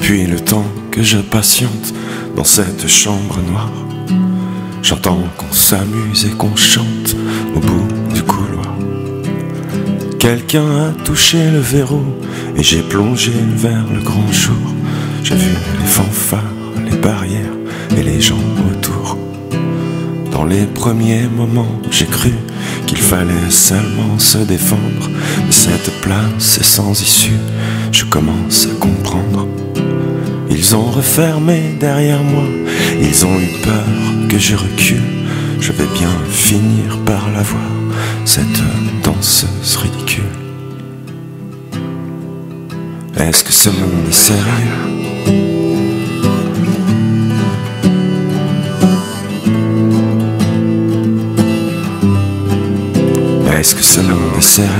Depuis le temps que je patiente dans cette chambre noire, j'entends qu'on s'amuse et qu'on chante au bout du couloir. Quelqu'un a touché le verrou et j'ai plongé vers le grand jour. J'ai vu les fanfares, les barrières et les gens autour. Dans les premiers moments, j'ai cru qu'il fallait seulement se défendre. Mais cette place est sans issue, je commence à comprendre. Ils ont refermé derrière moi, ils ont eu peur que je recule. Je vais bien finir par la voir, cette danseuse ridicule. Est-ce que ce monde est sérieux ? Est-ce que ce monde est sérieux ?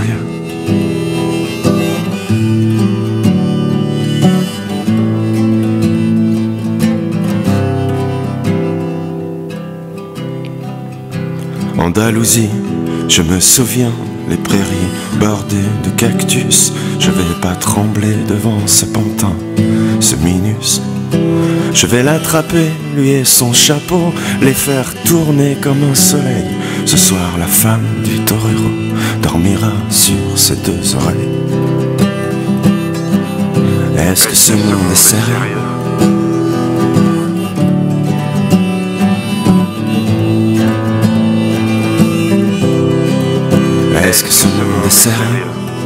Andalousie, je me souviens, les prairies bordées de cactus. Je vais pas trembler devant ce pantin, ce Minus. Je vais l'attraper, lui et son chapeau, les faire tourner comme un soleil. Ce soir, la femme du torero dormira sur ses deux oreilles. Est-ce que ce monde est sérieux ? Est-ce que ce monde est sérieux ?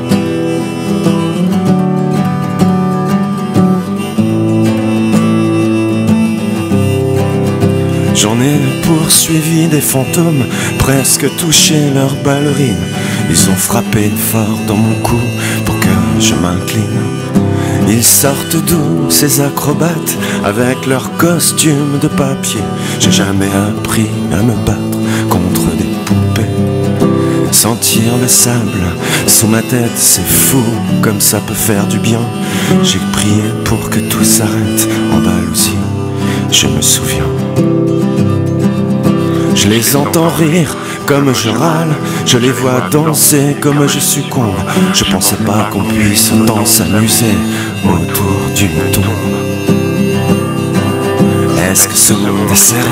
J'en ai poursuivi des fantômes, presque touché leurs ballerines. Ils ont frappé fort dans mon cou pour que je m'incline. Ils sortent d'où ces acrobates avec leurs costumes de papier? J'ai jamais appris à me battre contre des poupées. Sentir le sable sous ma tête, c'est fou comme ça peut faire du bien. J'ai prié pour que tout s'arrête en Andalousie, je me souviens. Je les entends rire comme je râle, je les vois danser comme je succombe. Je pensais pas qu'on puisse tant s'amuser autour d'une tombe. Est-ce que ce monde est sérieux ?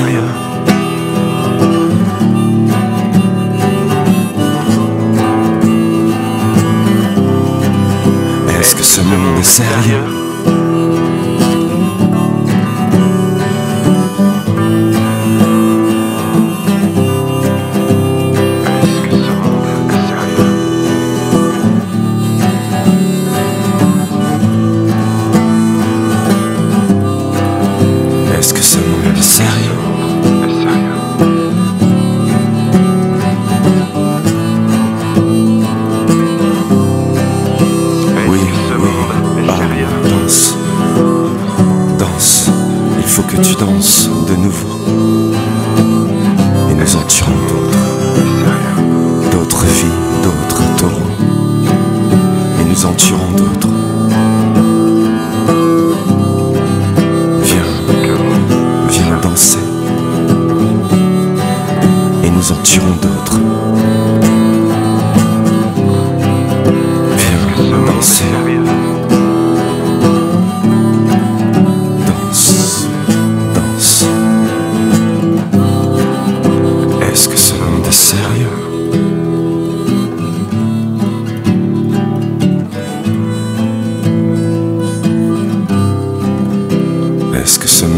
Est-ce que ce monde est sérieux ? Est-ce que ce monde est sérieux ? Oui, danse, danse, il faut que tu danses de nouveau. Et nous en tuerons d'autres vies, d'autres taureaux. Et nous en tuerons d'autres. Viens danser. Et nous en tuerons d'autres. Viens danser. Danse, danse. Est-ce que ce monde est sérieux ? Est-ce que ce monde est sérieux ?